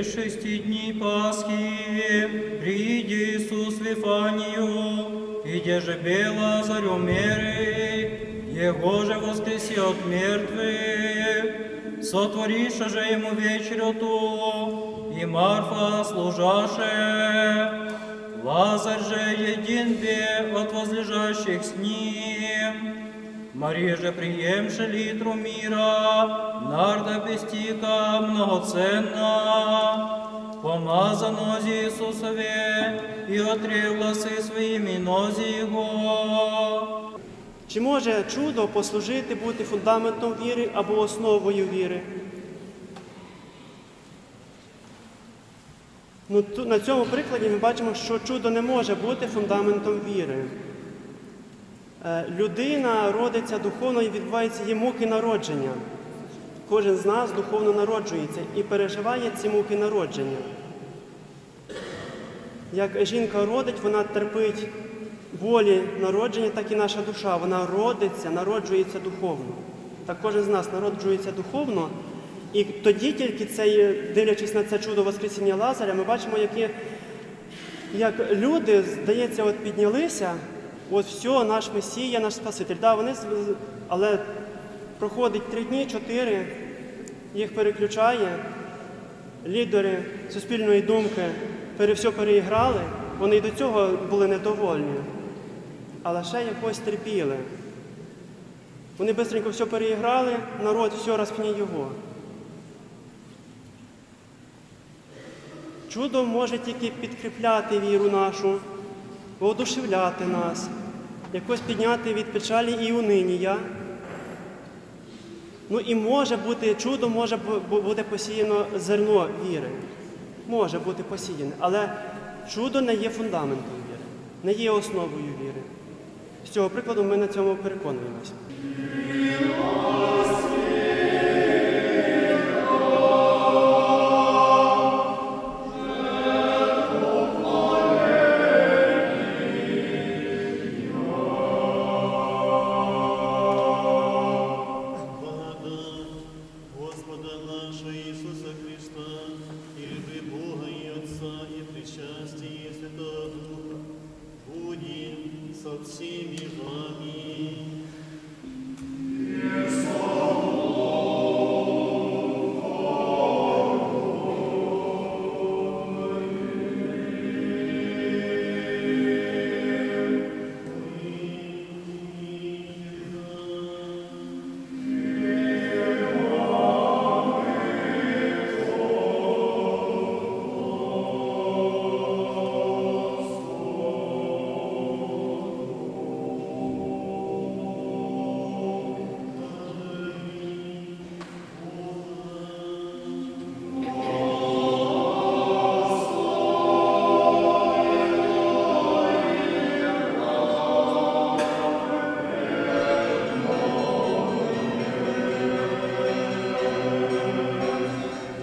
6 дней Пасхи приди Иисус в Вифанию, где же бела зарю меры, Его же воскреси от мертвых, сотвориша же Ему вечерю ту, и Марфа служаше, Лазарь же един бе от возлежащих с ним. Мария же, приемши литру мира, нарда пестика многоценна, помаза нози Иисусове и отре гласи своїми нозі Його. Чи може чудо послужити бути фундаментом віри або основою віри? На цьому прикладі ми бачимо, що чудо не може бути фундаментом віри. Людина родиться духовно і відбуваються її муки народження. Кожен з нас духовно народжується і переживає ці муки народження. Як жінка родить, вона терпить болі народження, так і наша душа. Вона родиться, народжується духовно. Так кожен з нас народжується духовно. І тоді тільки, дивлячись на це чудо Воскресіння Лазаря, ми бачимо, як люди, здається, от піднялися, от все, наш Месія, наш Спаситель. Да, але проходить 3 дні, 4, їх переключає, лідери суспільної думки все переіграли, вони й до цього були недовольні, але ще якось терпіли. Вони швидко все переіграли, народ все розп'є його. Чудо може тільки підкріпляти віру нашу, воодушевляти нас, якось підняти від печалі і унинія. І може бути чудо, може бути посіяно зерно віри. Може бути посіяне, але чудо не є фундаментом віри, не є основою віри. З цього прикладу ми на цьому переконуємося.